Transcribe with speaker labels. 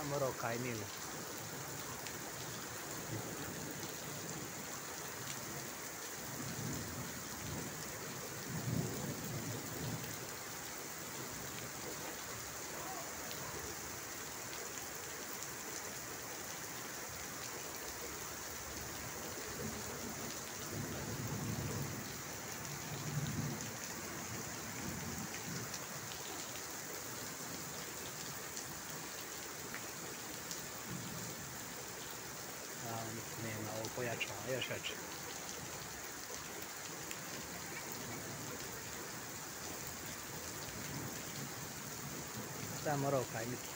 Speaker 1: morao kaj milo. Nema, ovo pojačava, još veće. Sad morao kajmiti.